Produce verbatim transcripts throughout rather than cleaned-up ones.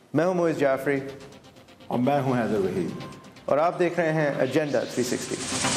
میں ہوں موئز جعفری اور میں ہوں حیدر وحید اور آپ دیکھ رہے ہیں agenda three sixty.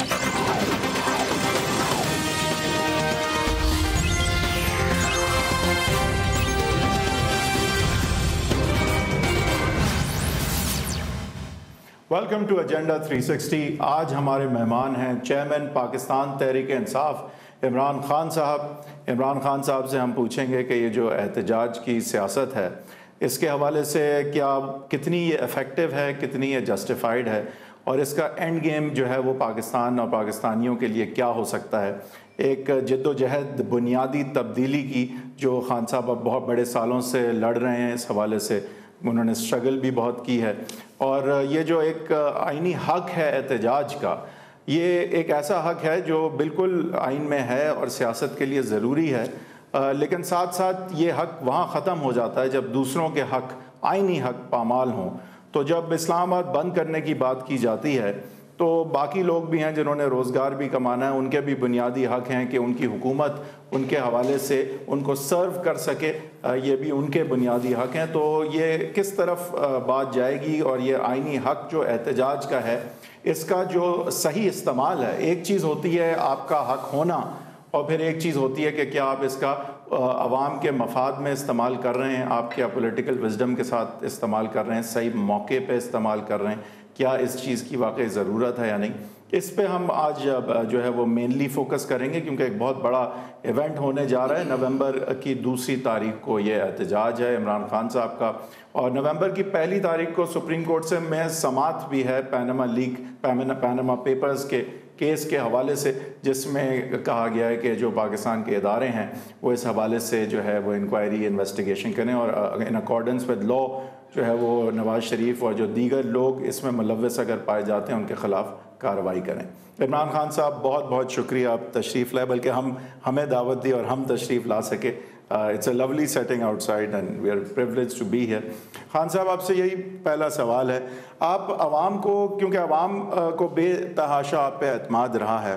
Welcome to agenda three sixty. آج ہمارے مہمان ہیں چیئرمین پاکستان تحریک انصاف عمران خان صاحب۔ عمران خان صاحب سے ہم پوچھیں گے کہ یہ جو احتجاج کی سیاست ہے اس کے حوالے سے کیا کتنی یہ افیکٹو ہے، کتنی یہ جسٹیفائیڈ ہے، اور اس کا اینڈ گیم جو ہے وہ پاکستان اور پاکستانیوں کے لیے کیا ہو سکتا ہے۔ ایک جد و جہد بنیادی تبدیلی کی جو خان صاحب اب بہت بڑے سالوں سے لڑ رہے ہیں، اس حوالے سے انہوں نے اسٹرگل بھی بہت کی ہے، اور یہ جو ایک آئینی حق ہے احتجاج کا، یہ ایک ایسا حق ہے جو بالکل آئین میں ہے اور سیاست کے لیے ضروری ہے، لیکن ساتھ ساتھ یہ حق وہاں ختم ہو جاتا ہے جب دوسروں کے حق آئینی حق پامال ہوں۔ تو جب اسلام آباد بند کرنے کی بات کی جاتی ہے تو باقی لوگ بھی ہیں جنہوں نے روزگار بھی کمانا ہے، ان کے بھی بنیادی حق ہیں کہ ان کی حکومت ان کے حوالے سے ان کو سرو کر سکے، یہ بھی ان کے بنیادی حق ہیں۔ تو یہ کس طرف بات جائے گی، اور یہ آئینی حق جو احتجاج کا ہے اس کا جو صحیح استعمال ہے، ایک چیز ہوتی ہے آپ کا حق ہونا، اور پھر ایک چیز ہوتی ہے کہ کیا آپ اس کا عوام کے مفاد میں استعمال کر رہے ہیں، آپ کیا پولیٹیکل وزڈم کے ساتھ استعمال کر رہے ہیں، صحیح موقع پہ استعمال کر رہے ہیں، کیا اس چیز کی واقعی ضرورت ہے یا نہیں۔ اس پہ ہم آج جو ہے وہ مینلی فوکس کریں گے، کیونکہ ایک بہت بڑا ایونٹ ہونے جا رہا ہے۔ نومبر کی دوسری تاریخ کو یہ احتجاج ہے عمران خان صاحب کا، اور نومبر کی پہلی تاریخ کو سپریم کورٹ سے میں سماعت بھی ہے پینما لیک پینما پیپرز کے کیس کے حوالے سے، جس میں کہا گیا ہے کہ جو پاکستان کے ادارے ہیں وہ اس حوالے سے جو ہے وہ انکوائری انویسٹیگیشن کریں، اور ان اکارڈنس ود لا جو ہے وہ نواز شریف اور جو دیگر لوگ اس میں ملوث اگر پائے جاتے ہیں ان کے خلاف کارروائی کریں۔ عمران خان صاحب بہت بہت شکریہ، آپ تشریف لائے، بلکہ ہم ہمیں دعوت دی اور ہم تشریف لا سکے۔ It's a lovely setting outside and we are privileged to be here. Khan sahab آپ سے یہی پہلا سوال ہے، آپ عوام کو، کیونکہ عوام کو بے تحاشا آپ پہ اعتماد رہا ہے،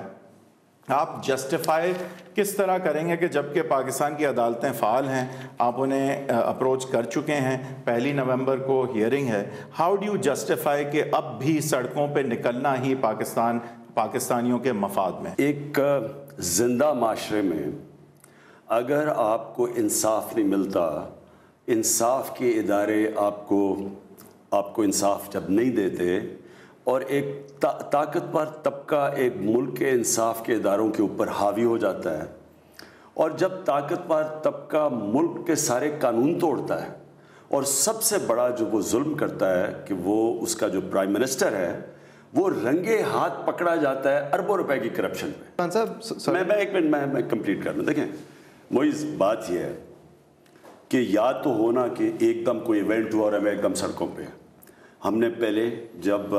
آپ جسٹیفائی کس طرح کریں گے کہ جبکہ پاکستان کی عدالتیں فعال ہیں، آپ انہیں اپروچ کر چکے ہیں، پہلی نومبر کو ہیئرنگ ہے، ہاؤ ڈو یو جسٹیفائی کہ اب بھی سڑکوں پہ نکلنا ہی پاکستان پاکستانیوں کے مفاد میں؟ ایک زندہ معاشرے میں اگر آپ کو انصاف نہیں ملتا، انصاف کے ادارے آپ کو آپ کو انصاف جب نہیں دیتے، اور ایک تا طاقتور طبقہ ایک ملک کے انصاف کے اداروں کے اوپر حاوی ہو جاتا ہے، اور جب طاقتور طبقہ ملک کے سارے قانون توڑتا ہے، اور سب سے بڑا جو وہ ظلم کرتا ہے کہ وہ اس کا جو پرائم منسٹر ہے وہ رنگے ہاتھ پکڑا جاتا ہے اربوں روپے کی کرپشن پہ۔ میں میں ایک منٹ میں میں کمپلیٹ کر لوں۔ دیکھیں موئز، بات یہ ہے کہ یا تو ہونا کہ ایک دم کوئی ایونٹ ہوا اور ہمیں ایک دم سڑکوں پہ، ہم نے پہلے جب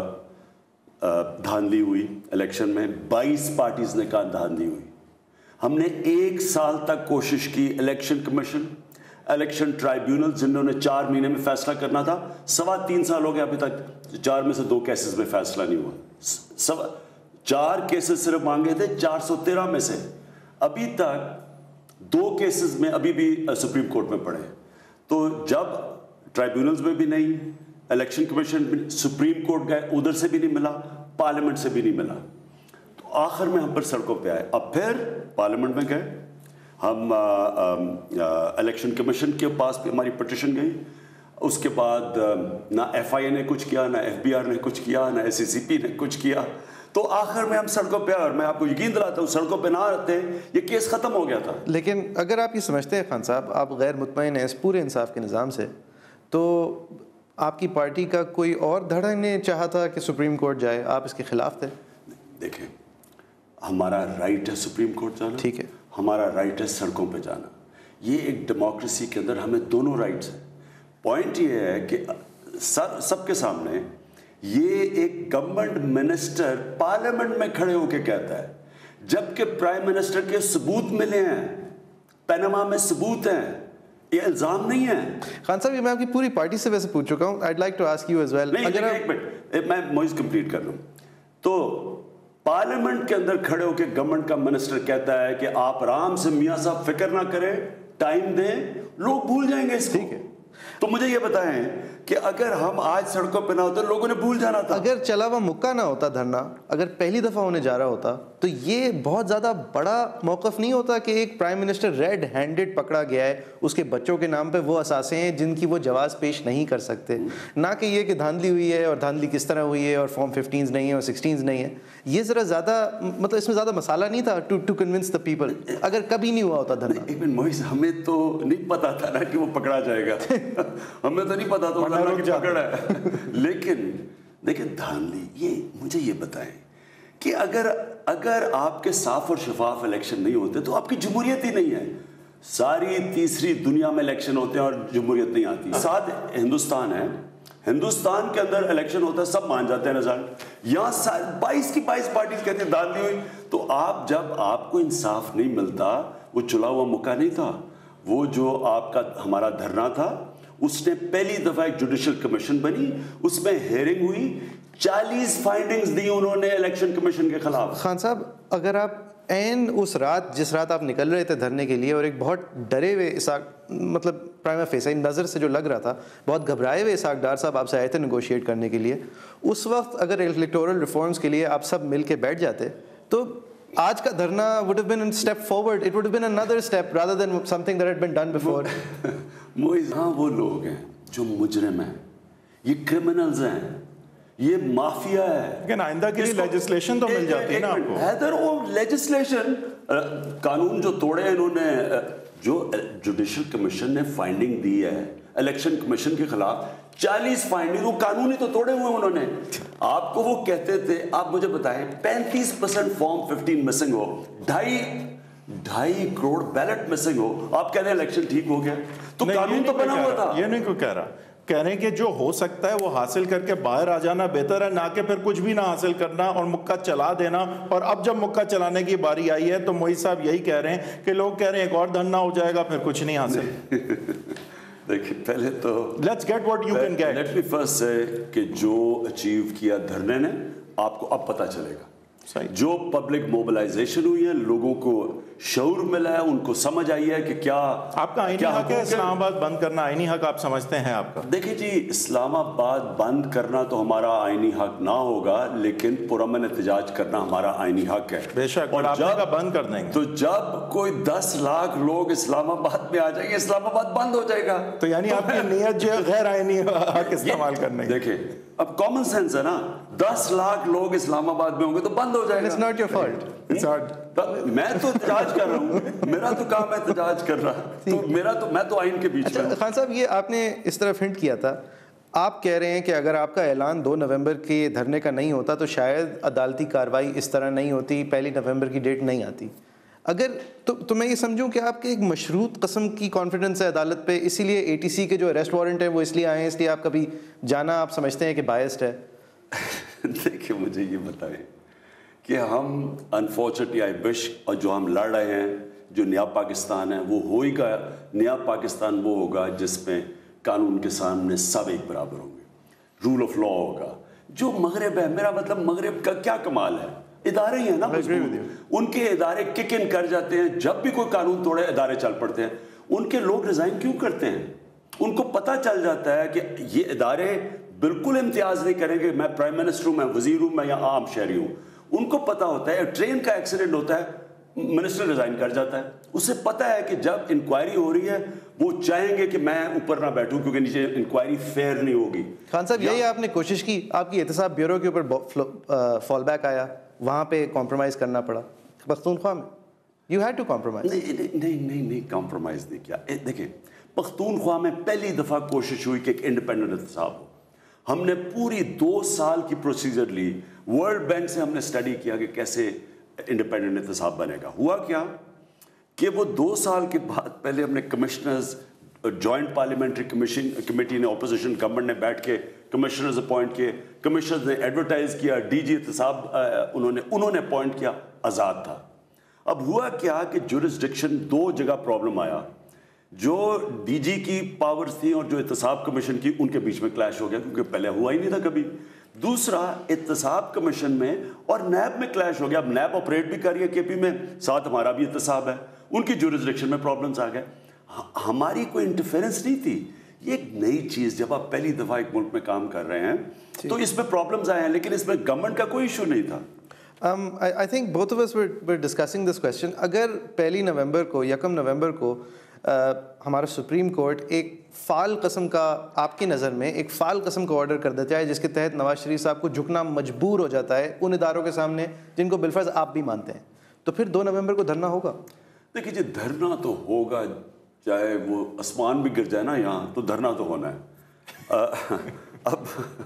دھاندلی ہوئی الیکشن میں، بائیس پارٹیز نے کہا دھاندلی ہوئی، ہم نے ایک سال تک کوشش کی، الیکشن کمیشن، الیکشن ٹرائیبیونل جنہوں نے چار مہینے میں فیصلہ کرنا تھا، سوا تین سال ہو گئے ابھی تک چار میں سے دو کیسز میں فیصلہ نہیں ہوا، سوا چار کیسز صرف مانگے تھے چار سو تیرہ میں سے، ابھی تک دو کیسز میں ابھی بھی سپریم کورٹ میں پڑے۔ تو جب ٹرائیبیونلز میں بھی نہیں، الیکشن کمیشن، سپریم کورٹ گئے ادھر سے بھی نہیں ملا، پارلیمنٹ سے بھی نہیں ملا، تو آخر میں ہم پر سڑکوں پہ آئے۔ اب پھر پارلیمنٹ میں گئے ہم، الیکشن کمیشن کے پاس بھی ہماری پٹیشن گئی، اس کے بعد نہ ایف آئی اے نے کچھ کیا، نہ ایف بی آر نے کچھ کیا، نہ ایس سی سی پی نے کچھ کیا، تو آخر میں ہم سڑکوں پہ آئے، اور میں آپ کو یقین دلاتا ہوں سڑکوں پہ نہ آتے یہ کیس ختم ہو گیا تھا۔ لیکن اگر آپ یہ سمجھتے ہیں خان صاحب آپ غیر مطمئن ہیں اس پورے انصاف کے نظام سے، تو آپ کی پارٹی کا کوئی اور دھڑا نے چاہا تھا کہ سپریم کورٹ جائے، آپ اس کے خلاف تھے؟ دیکھیں ہمارا رائٹ ہے سپریم کورٹ جانا، ٹھیک ہے، ہمارا رائٹ ہے سڑکوں پہ جانا، یہ ایک ڈیموکریسی کے اندر ہمیں دونوں رائٹس ہیں۔ پوائنٹ یہ ہے کہ سب سب کے سامنے یہ ایک گورنمنٹ منسٹر پارلیمنٹ میں کھڑے ہو کے کہتا ہے، جبکہ پرائم منسٹر کے ثبوت ملے ہیں، پینما میں ثبوت ہیں، یہ الزام نہیں ہے۔ خان صاحب یہ میں آپ کی پوری پارٹی سے ویسے پوچھ چکا ہوں، I'd like to ask you as well۔ نہیں ایک منٹ میں موئز کمپلیٹ کر لوں۔ تو پارلیمنٹ کے اندر کھڑے ہو کے گورنمنٹ کا منسٹر کہتا ہے کہ آپ آرام سے میاں صاحب فکر نہ کریں، ٹائم دیں، لوگ بھول جائیں گے اس کو۔ ٹھیک ہے، تو مجھے یہ بتائیں کہ اگر ہم آج سڑکوں پہ نہ ہوتے لوگوں نے بھول جانا تھا. اگر چلا ہوا مکہ نہ ہوتا دھرنا, اگر پہلی دفعہ ہونے جا رہا ہوتا, تو یہ بہت زیادہ بڑا موقف نہیں ہوتا کہ ایک پرائم منسٹر ریڈ ہینڈڈ پکڑا گیا ہے, اس کے بچوں کے نام پہ وہ اثاثے ہیں جن کی وہ جواز پیش نہیں کر سکتے, نہ کہ یہ کہ دھاندلی ہوئی ہے اور دھاندلی کس طرح ہوئی ہے اور فارم ففٹینز نہیں ہے اور سکسٹینز نہیں ہے. یہ ذرا زیادہ مطلب اس میں زیادہ مسالہ نہیں تھا to to convince the people, اگر کبھی نہیں ہوا ہوتا دھرنا. ایک منٹ محیط, ہمیں تو نہیں پتا تھا نا کہ وہ پکڑا جائے گا, ہمیں تو نہیں پتا تھا اللہ کی پکڑ ہے. لیکن دیکھیں دھاندلی, یہ مجھے یہ بتائیں کہ اگر اگر آپ کے صاف اور شفاف الیکشن نہیں ہوتے تو آپ کی جمہوریت ہی نہیں ہے. ساری تیسری دنیا میں الیکشن ہوتے ہیں اور جمہوریت نہیں آتی. ساتھ ہندوستان ہے, ہندوستان کے اندر الیکشن ہوتا ہے, سب مان جاتے ہیں رزلٹ. یہاں بائیس کی بائیس پارٹیز کہتے ہیں دھاندلی ہوئی. تو آپ جب آپ کو انصاف نہیں ملتا, وہ چلا ہوا موقع نہیں تھا, وہ جو آپ کا ہمارا دھرنا تھا, اس نے پہلی دفعہ ایک جوڈیشل کمیشن بنی, اس میں ہیئرنگ ہوئی, چالیس فائنڈنگز دی انہوں نے الیکشن کمیشن کے خلاف. خان صاحب, اگر آپ این اس رات جس رات آپ نکل رہے تھے دھرنے کے لیے, اور ایک بہت ڈرے ہوئے اسحاق, مطلب پرائما فیس نظر سے جو لگ رہا تھا, بہت گھبرائے ہوئے اسحاق ڈار صاحب آپ سے آئے تھے نیگوشیٹ کرنے کے لیے, اس وقت اگر الیکٹورل ریفارمز کے لیے آپ سب مل کے بیٹھ جاتے تو آج کا دھرنا would have been a step forward, it would have been another step rather than something that had been done before. موئز, ہاں وہ لوگ ہیں جو مجرم ہیں, یہ کرمنلز ہیں, یہ مافیا ہے. لیکن آئندہ کے لیے لیجسلیشن تو مل جاتی ہے نا آپ کو. حیدر, وہ لیجسلیشن قانون جو توڑے انہوں نے, جو جوڈیشل کمیشن نے فائنڈنگ دی ہے الیکشن کمیشن کے خلاف, چالیس فائنڈنگ, وہ قانون ہی تو توڑے ہوئے انہوں نے. آپ کو وہ کہتے تھے, آپ مجھے بتائیں پینتیس پرسنٹ فارم ففٹین مسنگ ہو, ڈھائی ڈھائی کروڑ بیلٹ مسنگ ہو, آپ کہہ رہے ہیں الیکشن ٹھیک ہو گیا. تو قانون تو بنا ہوا تھا. یہ نہیں کوئی کہہ رہا, کہہ رہے ہیں کہ جو ہو سکتا ہے وہ حاصل کر کے باہر آ جانا بہتر ہے, نہ کہ پھر کچھ بھی نہ حاصل کرنا اور مکہ چلا دینا. اور اب جب مکہ چلانے کی باری آئی ہے تو محیط صاحب یہی کہہ رہے ہیں کہ لوگ کہہ رہے ہیں ایک اور دھرنا ہو جائے گا, پھر کچھ نہیں حاصل. دیکھیں پہلے تو let's get what you can get. Let me first say کہ جو اچیو کیا دھرنے نے, آپ کو اب پتہ چلے گا. جو پبلک موبلائزیشن ہوئی ہے, لوگوں کو شعور ملا ہے, ان کو سمجھ آئی ہے کہ کیا آپ کا آئینی حق ہے اسلام آباد بند کرنا, آئینی حق آپ سمجھتے ہیں آپ کا. دیکھیں جی, اسلام آباد بند کرنا تو ہمارا آئینی حق نہ ہوگا, لیکن پرامن احتجاج کرنا ہمارا آئینی حق ہے. بے شک, اور جب بند کر دیں گے تو جب کوئی دس لاکھ لوگ اسلام آباد میں آ جائیں گے, اسلام آباد بند ہو جائے گا. تو یعنی آپ کی نیت جو ہے غیر آئینی حق استعمال کرنے کی. دیکھیں اب کامن سینس ہے نا, دس لاکھ لوگ اسلام آباد میں ہوں گے تو بند ہو جائے گا. It's not your fault. میں تو احتجاج کر رہا ہوں, میرا تو کام ہے احتجاج کر رہا, تو میرا تو میں تو آئین کے بیچ میں. خان صاحب, یہ آپ نے اس طرف ہنٹ کیا تھا, آپ کہہ رہے ہیں کہ اگر آپ کا اعلان دو نومبر کے دھرنے کا نہیں ہوتا تو شاید عدالتی کارروائی اس طرح نہیں ہوتی, پہلی نومبر کی ڈیٹ نہیں آتی. اگر تو تو میں یہ سمجھوں کہ آپ کے ایک مشروط قسم کی کانفیڈنس ہے عدالت پہ, اسی لیے اے ٹی سی کے جو اریسٹ وارنٹ ہیں وہ اس لیے آئے ہیں, اس لیے آپ کبھی جانا آپ سمجھتے ہیں کہ بائسڈ ہے. دیکھیں مجھے یہ بتائیں کہ ہم انفارچونیٹلی آئی وش, اور جو ہم لڑ رہے ہیں, جو نیا پاکستان ہے وہ ہوئے گا. نیا پاکستان وہ ہوگا جس میں قانون کے سامنے سب ایک برابر ہوں گے, رول آف لا ہوگا. جو مغرب ہے, میرا مطلب مغرب کا کیا کمال ہے, ادارے ہی ہیں نا, ان کے ادارے کک ان کر جاتے ہیں, جب بھی کوئی قانون توڑے ادارے چل پڑتے ہیں. ان کے لوگ ریزائن کیوں کرتے ہیں؟ ان کو پتہ چل جاتا ہے کہ یہ ادارے بالکل امتیاز نہیں کریں گے, میں پرائم منسٹر ہوں, میں وزیر ہوں, میں یا عام شہری ہوں. ان کو پتہ ہوتا ہے ٹرین کا ایکسیڈنٹ ہوتا ہے, منسٹر ریزائن کر جاتا ہے. اسے پتہ ہے کہ جب انکوائری ہو رہی ہے وہ چاہیں گے کہ میں اوپر نہ بیٹھوں کیونکہ نیچے انکوائری فیئر نہیں ہوگی. خان صاحب, یہی آپ نے کوشش کی, آپ کی احتساب بیورو کے اوپر فال بیک آیا, وہاں پہ کمپرومائز کرنا پڑا پختونخوا میں. You had to compromise. نہیں نہیں نہیں نہیں کمپرومائز نہیں کیا. دیکھیں پختونخوا میں پہلی دفعہ کوشش ہوئی کہ ایک انڈیپینڈنٹ احتساب ہو. ہم نے پوری دو سال کی پروسیجر لی, ورلڈ بینک سے ہم نے اسٹڈی کیا کہ کیسے انڈیپینڈنٹ احتساب بنے گا. ہوا کیا کہ وہ دو سال کے بعد پہلے ہم نے commissioners, joint parliamentary commission committee نے, اپوزیشن گورنمنٹ نے بیٹھ کے کمشنرز اپوائنٹ کیے, کمشنرز نے ایڈورٹائز کیا, ڈی جی احتساب انہوں نے انہوں نے اپوائنٹ کیا, آزاد تھا. اب ہوا کیا کہ جورسڈکشن دو جگہ پرابلم آیا, جو ڈی جی کی پاورز تھیں اور جو احتساب کمیشن کی, ان کے بیچ میں کلیش ہو گیا کیونکہ پہلے ہوا ہی نہیں تھا کبھی. دوسرا احتساب کمیشن میں اور نیب میں کلیش ہو گیا. اب نیب آپریٹ بھی کر رہی ہے کے پی میں, ساتھ ہمارا بھی احتساب ہے, ان کی جورسڈکشن میں پرابلمس آ گئے. ہماری کوئی انٹرفیرنس نہیں تھی, یہ ایک نئی چیز جب آپ پہلی دفعہ ایک ملک میں کام کر رہے ہیں تو اس میں پرابلمز آئے ہیں, لیکن اس میں گورنمنٹ کا کوئی ایشو نہیں تھا. Um, I, I think both of us were, were discussing this question. اگر پہلی نومبر کو یکم نومبر کو uh, ہمارا سپریم کورٹ ایک فعال قسم کا, آپ کی نظر میں ایک فعال قسم کا آرڈر کر دیتا ہے جس کے تحت نواز شریف صاحب کو جھکنا مجبور ہو جاتا ہے ان اداروں کے سامنے جن کو بالفرض آپ بھی مانتے ہیں, تو پھر دو نومبر کو دھرنا ہوگا؟ دیکھیے جی, دھرنا تو ہوگا, چاہے وہ آسمان بھی گر جائے نا یہاں, تو دھرنا تو ہونا ہے. اب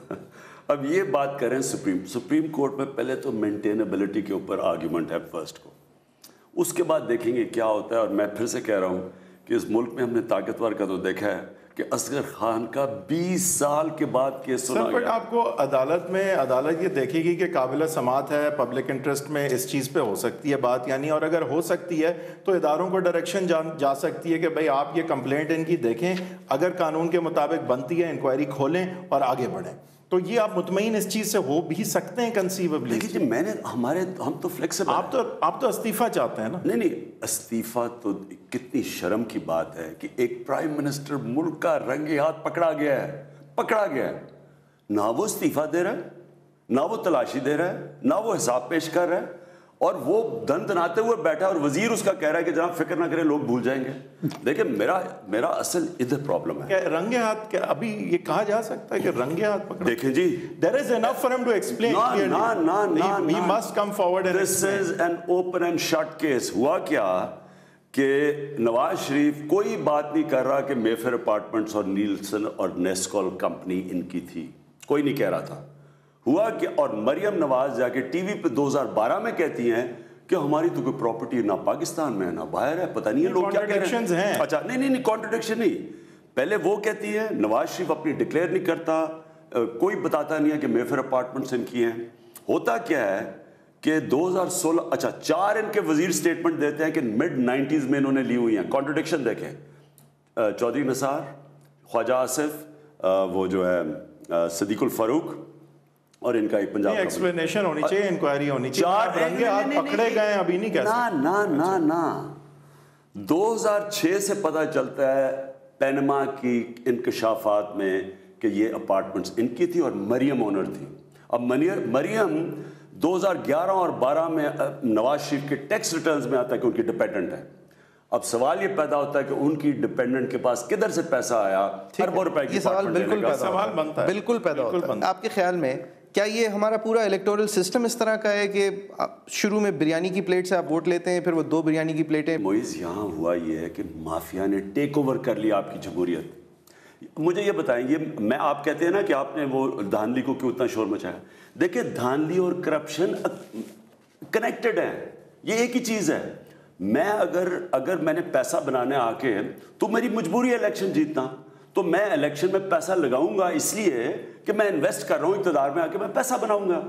اب یہ بات کریں سپریم سپریم کورٹ میں, پہلے تو مینٹینیبلٹی کے اوپر آرگیومنٹ ہے فرسٹ کو, اس کے بعد دیکھیں گے کیا ہوتا ہے. اور میں پھر سے کہہ رہا ہوں کہ اس ملک میں ہم نے طاقتور کا تو دیکھا ہے کہ اصغر خان کا بیس سال کے بعد کیس سنا گیا. بٹ آپ کو عدالت میں عدالت یہ دیکھے گی کہ قابل سماعت ہے, پبلک انٹرسٹ میں اس چیز پہ ہو سکتی ہے بات, یعنی اور اگر ہو سکتی ہے تو اداروں کو ڈائریکشن جا سکتی ہے کہ بھائی آپ یہ کمپلینٹ ان کی دیکھیں, اگر قانون کے مطابق بنتی ہے انکوائری کھولیں اور آگے بڑھیں. تو یہ آپ مطمئن اس چیز سے ہو بھی سکتے ہیں کنسیویبلی. دیکھیے جی, میں نے ہمارے ہم تو فلیکسیبل, آپ تو آپ تو استعفیٰ چاہتے ہیں نا. نہیں نہیں, استعفیٰ تو کتنی شرم کی بات ہے کہ ایک پرائم منسٹر ملک کا رنگے ہاتھ پکڑا گیا ہے, پکڑا گیا ہے, نہ وہ استعفیٰ دے رہا ہے, نہ وہ تلاشی دے رہا ہے, نہ وہ حساب پیش کر رہا ہے, اور وہ دن دناتے ہوئے بیٹھا, اور وزیر اس کا کہہ رہا ہے کہ جناب فکر نہ کریں, لوگ بھول جائیں گے. دیکھیں میرا میرا اصل ادھر پرابلم ہے رنگے ہاتھ. کیا ابھی یہ کہا جا سکتا ہے کہ رنگے ہاتھ پکڑا؟ دیکھیں جی, there is enough for him to explain clearly. No, no, no, no. He must come forward and This is an open and shut case. ہوا کیا کہ نواز شریف کوئی بات نہیں کر رہا کہ میفر اپارٹمنٹس اور نیلسن اور نیسکول کمپنی ان کی تھی, کوئی نہیں کہہ رہا تھا. ہوا کہ اور مریم نواز جا کے ٹی وی پہ دو ہزار بارہ میں کہتی ہیں کہ ہماری تو کوئی پراپرٹی نہ پاکستان میں ہے نہ باہر ہے, پتہ نہیں ہے لوگ کیا کہہ رہے ہیں. اچھا نہیں نہیں نہیں کانٹرڈکشن نہیں, پہلے وہ کہتی ہے نواز شریف اپنی ڈکلیئر نہیں کرتا, کوئی بتاتا نہیں ہے کہ میفر اپارٹمنٹس ان کی ہیں. ہوتا کیا ہے کہ دو ہزار سولہ اچھا چار ان کے وزیر سٹیٹمنٹ دیتے ہیں کہ مڈ نائنٹیز میں انہوں نے لی ہوئی ہیں. کانٹرڈکشن دیکھیں, چودھری نثار, خواجہ آصف, وہ جو ہے صدیق الفاروق, اور ان کا ایک پنجاب کا ایکسپلینیشن ہونی چاہیے, انکوائری ہونی چاہیے. رنگے ہاتھ پکڑے گئے ابھی نہیں کہہ سکتے. نا نا نا دو ہزار چھ سے پتہ چلتا ہے پینما کی انکشافات میں کہ یہ اپارٹمنٹس ان کی تھی اور مریم اونر تھی. اب مریم دو ہزار گیارہ اور بارہ میں نواز شریف کے ٹیکس ریٹرنز میں آتا ہے کہ ان کی ڈپینڈنٹ ہے. اب سوال یہ پیدا ہوتا ہے کہ ان کی ڈپینڈنٹ کے پاس کدھر سے پیسہ آیا, اربوں روپے کی. یہ سوال بالکل سوال بنتا ہے, بالکل پیدا ہوتا ہے. آپ کے خیال میں کیا یہ ہمارا پورا الیکٹورل سسٹم اس طرح کا ہے کہ شروع میں بریانی کی پلیٹ سے آپ ووٹ لیتے ہیں, پھر وہ دو بریانی کی پلیٹیں؟ موئز یہاں ہوا یہ ہے کہ مافیا نے ٹیک اوور کر لیا آپ کی جمہوریت. مجھے یہ بتائیں, یہ میں آپ کہتے ہیں نا کہ آپ نے وہ دھاندلی کو کیوں اتنا شور مچایا. دیکھیں دھاندلی اور کرپشن کنیکٹڈ ہیں, یہ ایک ہی چیز ہے. میں اگر اگر میں نے پیسہ بنانے آ کے, تو میری مجبوری ہے الیکشن جیتنا, تو میں الیکشن میں پیسہ لگاؤں گا اس لیے کہ میں انویسٹ کر رہا ہوں اقتدار میں آ کے, میں پیسہ بناؤں گا.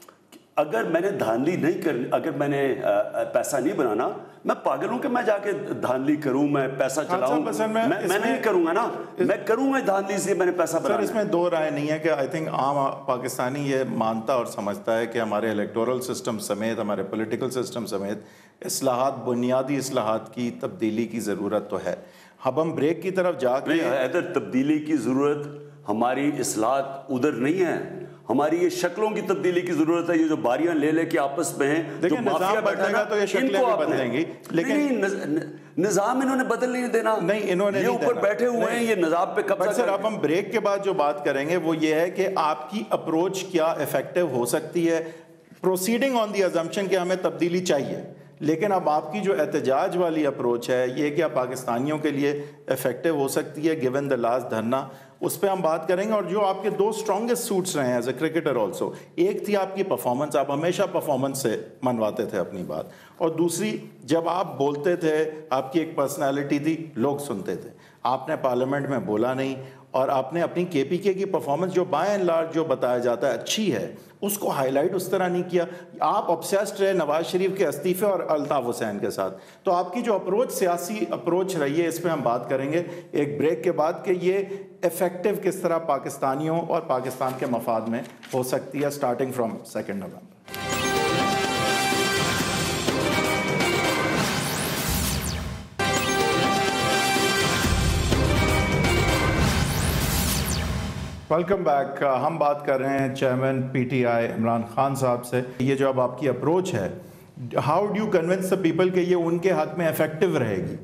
اگر میں نے دھاندلی نہیں کرنی, اگر میں نے پیسہ نہیں بنانا, میں پاگل ہوں کہ میں جا کے دھاندلی کروں, میں پیسہ چلاؤں. میں میں نہیں کروں گا نا, میں کروں گا دھاندلی سے میں نے پیسہ بنانا. سر اس میں دو رائے نہیں ہے کہ آئی تھنک عام پاکستانی یہ مانتا اور سمجھتا ہے کہ ہمارے الیکٹورل سسٹم سمیت, ہمارے پولیٹیکل سسٹم سمیت اصلاحات, بنیادی اصلاحات کی تبدیلی کی ضرورت تو ہے. اب ہم بریک کی طرف جا کے, ادھر تبدیلی کی ضرورت, ہماری اصلاحات ادھر نہیں ہے, ہماری یہ شکلوں کی تبدیلی کی ضرورت ہے. یہ جو باریاں لے لے کے آپس میں ہیں, جو مافیا بیٹھا ہے تو یہ شکلیں بھی بدلیں گی, لیکن نظام انہوں نے بدل نہیں دینا. نہیں انہوں نے, یہ اوپر بیٹھے ہوئے ہیں, یہ نظام پہ قبضہ. سر اب ہم بریک کے بعد جو بات کریں گے وہ یہ ہے کہ آپ کی اپروچ کیا افیکٹو ہو سکتی ہے, پروسیڈنگ آن دی ازمپشن کہ ہمیں تبدیلی چاہیے, لیکن اب آپ کی جو احتجاج والی اپروچ ہے یہ کیا پاکستانیوں کے لیے افیکٹو ہو سکتی ہے گیون دا لاسٹ دھرنا, اس پہ ہم بات کریں گے. اور جو آپ کے دو اسٹرانگسٹ سوٹس رہے ہیں ایز اے کرکٹر آلسو, ایک تھی آپ کی پرفارمنس, آپ ہمیشہ پرفارمنس سے منواتے تھے اپنی بات, اور دوسری جب آپ بولتے تھے آپ کی ایک پرسنالٹی تھی, لوگ سنتے تھے. آپ نے پارلیمنٹ میں بولا نہیں, اور آپ نے اپنی کے پی کے کی پرفارمنس جو بائی اینڈ لارج جو بتایا جاتا ہے اچھی ہے, اس کو ہائی لائٹ اس طرح نہیں کیا. آپ obsessed رہے نواز شریف کے استعفے اور الطاف حسین کے ساتھ. تو آپ کی جو اپروچ, سیاسی اپروچ رہی ہے, اس پہ ہم بات کریں گے ایک بریک کے بعد کہ یہ افیکٹو کس طرح پاکستانیوں اور پاکستان کے مفاد میں ہو سکتی ہے starting from second November. Welcome back. ہم بات کر رہے ہیں chairman P T I Imran Khan sahab سے. یہ جو اب آپ کی اپروچ ہے, how do you convince the people کہ یہ ان کے حق میں افیکٹو رہے گی؟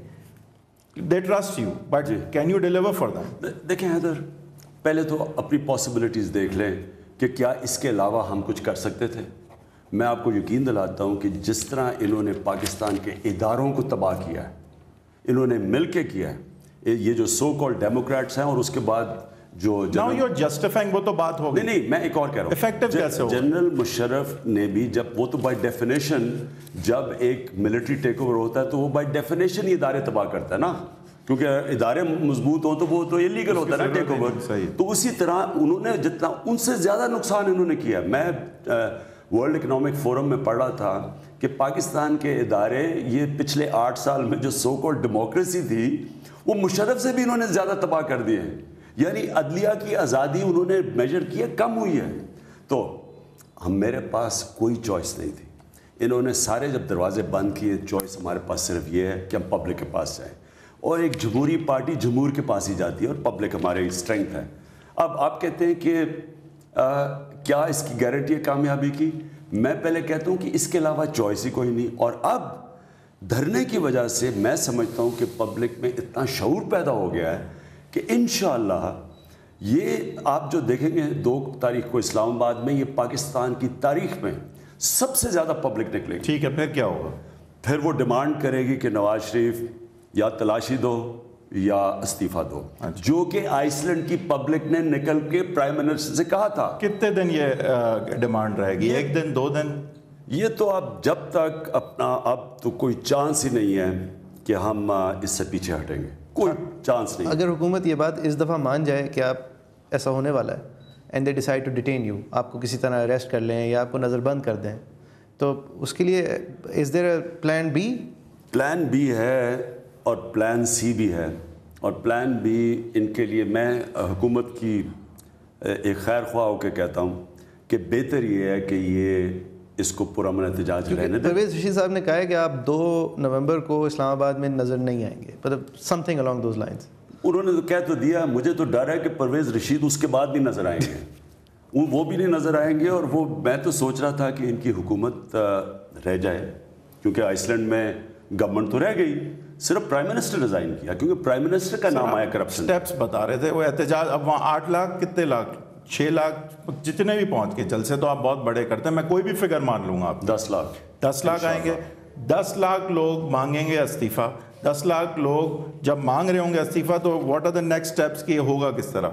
They trust you but can you deliver for them? دیکھیں حیدر, پہلے تو اپنی پاسبلٹیز دیکھ لیں کہ کیا اس کے علاوہ ہم کچھ کر سکتے تھے. میں آپ کو یقین دلاتا ہوں کہ جس طرح انہوں نے پاکستان کے اداروں کو تباہ کیا ہے, انہوں نے مل کے کیا ہے, یہ جو سو کال ڈیموکریٹس ہیں, اور اس کے بعد جو ناؤ یو آر جسٹیفائنگ, وہ تو بات ہو گئی. نہیں نہیں میں ایک اور کہہ رہا ہوں, افیکٹو کیسے ہوگا؟ جنرل مشرف نے بھی جب, وہ تو بائی ڈیفینیشن جب ایک ملٹری ٹیک اوور ہوتا ہے تو وہ بائی ڈیفینیشن ہی ادارے تباہ کرتا ہے نا, کیونکہ ادارے مضبوط ہوں تو وہ تو انلیگل ہوتا ہے نا ٹیک اوور. تو اسی طرح انہوں نے جتنا ان سے زیادہ نقصان انہوں نے کیا. میں ورلڈ اکنامک فورم میں پڑھ رہا تھا کہ پاکستان کے ادارے یہ پچھلے آٹھ سال میں جو سو کال ڈیموکریسی تھی وہ مشرف سے بھی انہوں نے زیادہ تباہ کر دیے ہیں. یعنی عدلیہ کی آزادی انہوں نے میجر کیا, کم ہوئی ہے. تو ہم میرے پاس کوئی چوائس نہیں تھی. انہوں نے سارے جب دروازے بند کیے, چوائس ہمارے پاس صرف یہ ہے کہ ہم پبلک کے پاس جائیں, اور ایک جمہوری پارٹی جمہور کے پاس ہی جاتی ہے, اور پبلک ہمارے اسٹرینتھ ہے. اب آپ کہتے ہیں کہ آ, کیا اس کی گارنٹی ہے کامیابی کی؟ میں پہلے کہتا ہوں کہ اس کے علاوہ چوائس ہی کوئی نہیں. اور اب دھرنے کی وجہ سے میں سمجھتا ہوں کہ پبلک میں اتنا شعور پیدا ہو گیا ہے کہ انشاءاللہ یہ آپ جو دیکھیں گے دو تاریخ کو اسلام آباد میں, یہ پاکستان کی تاریخ میں سب سے زیادہ پبلک نکلے گی. ٹھیک ہے, پھر کیا ہوگا؟ پھر وہ ڈیمانڈ کرے گی کہ نواز شریف یا تلاشی دو یا استعفیٰ دو, جو کہ آئس لینڈ کی پبلک نے نکل کے پرائم منسٹر سے کہا تھا. کتنے دن یہ ڈیمانڈ رہے گی؟ ایک دن, دو دن؟ یہ تو اب جب تک اپنا, اب تو کوئی چانس ہی نہیں ہے کہ ہم اس سے پیچھے ہٹیں گے, کوئی چانس نہیں. اگر حکومت یہ بات اس دفعہ مان جائے کہ آپ ایسا ہونے والا ہے, and they decide to detain you, آپ کو کسی طرح اریسٹ کر لیں یا آپ کو نظر بند کر دیں, تو اس کے لیے is there a plan B? Plan B ہے اور پلان سی بھی ہے. اور پلان بی ان کے لیے میں حکومت کی ایک خیر خواہ ہو کے کہتا ہوں کہ بہتر یہ ہے کہ یہ اس کو پرامن احتجاج رہنے دیں. پرویز رشید صاحب نے کہا ہے کہ آپ دو نومبر کو اسلام آباد میں نظر نہیں آئیں گے, مطلب something along those lines. انہوں نے تو کہہ تو دیا, مجھے تو ڈر ہے کہ پرویز رشید اس کے بعد بھی نظر آئیں گے. وہ بھی نہیں نظر آئیں گے. اور وہ میں تو سوچ رہا تھا کہ ان کی حکومت رہ جائے, کیونکہ آئس لینڈ میں گورنمنٹ تو رہ گئی, صرف پرائم منسٹر ریزائن کیا کیونکہ پرائم منسٹر کا نام آیا کرپشن. سٹیپس بتا رہے تھے وہ احتجاج. اب وہاں آٹھ لاکھ کتنے لاکھ, چھ لاکھ جتنے بھی پہنچ کے, جلسے تو آپ بہت بڑے کرتے ہیں, میں کوئی بھی فگر مان لوں گا. آپ دس لاکھ دس لاکھ آئیں گے, دس لاکھ لوگ مانگیں گے استعفیٰ. دس لاکھ لوگ جب مانگ رہے ہوں گے استعفیٰ, تو what are the next steps کہ یہ ہوگا کس طرح؟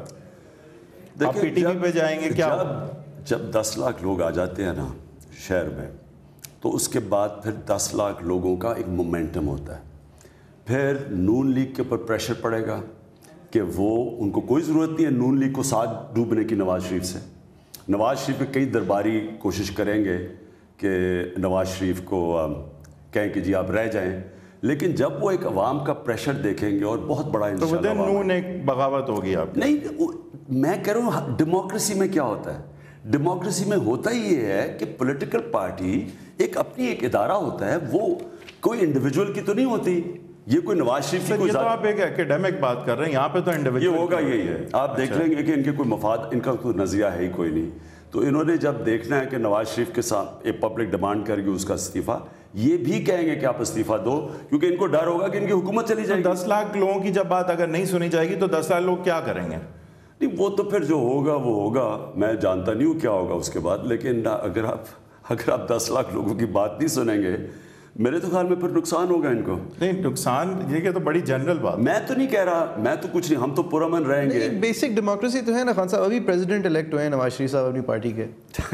آپ پی ٹی وی پہ جائیں گے کیا؟ جب دس لاکھ لوگ آ جاتے ہیں نا شہر میں, تو اس کے بعد پھر دس لاکھ لوگوں کا ایک مومنٹم ہوتا ہے. پھر نون لیگ کے اوپر پریشر پڑے گا کہ وہ, ان کو کوئی ضرورت نہیں ہے نون لیگ کو ساتھ ڈوبنے کی نواز شریف سے. نواز شریف پہ کئی درباری کوشش کریں گے کہ نواز شریف کو کہیں کہ جی آپ رہ جائیں, لیکن جب وہ ایک عوام کا پریشر دیکھیں گے, اور بہت بڑا انشاءاللہ نون ایک بغاوت ہوگی. آپ نہیں, میں کہہ رہا ہوں ڈیموکریسی میں کیا ہوتا ہے, ڈیموکریسی میں ہوتا ہی یہ ہے کہ پولیٹیکل پارٹی ایک اپنی ایک ادارہ ہوتا ہے, وہ کوئی انڈیویجول کی تو نہیں ہوتی. یہ کوئی نواز شریف کی کوئی, یہ تو آپ ایک ایکیڈیمک بات کر رہے ہیں, یہاں پہ تو انڈیویجول یہ ہوگا یہی ہے. آپ دیکھ لیں گے کہ ان کے کوئی مفاد, ان کا کوئی نظریہ ہے ہی کوئی نہیں. تو انہوں نے جب دیکھنا ہے کہ نواز شریف کے ساتھ ایک پبلک ڈیمانڈ کرے گی اس کا استعفیٰ, یہ بھی کہیں گے کہ آپ استعفیٰ دو, کیونکہ ان کو ڈر ہوگا کہ ان کی حکومت چلی جائے گی. دس لاکھ لوگوں کی جب بات اگر نہیں سنی جائے گی تو دس لاکھ لوگ کیا کریں گے؟ نہیں, وہ تو پھر جو ہوگا وہ ہوگا, میں جانتا نہیں ہوں کیا ہوگا اس کے بعد. لیکن اگر آپ اگر آپ دس لاکھ لوگوں کی بات نہیں سنیں گے, میرے تو خیال میں پھر نقصان ہوگا ان کو. نہیں نقصان, یہ کہ تو بڑی جنرل بات. میں تو نہیں کہہ رہا, میں تو کچھ نہیں, ہم تو پرامن رہیں گے. بیسک ڈیموکریسی تو ہے نا خان صاحب. ابھی پریزیڈنٹ الیکٹ ہوئے ہیں نواز شریف صاحب اپنی پارٹی کے,